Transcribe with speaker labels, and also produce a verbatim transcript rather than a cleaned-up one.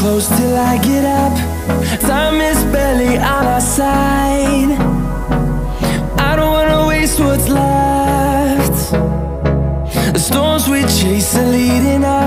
Speaker 1: close till I get up. Time is barely on our side. I don't wanna waste what's left. The storms we chase are leading us.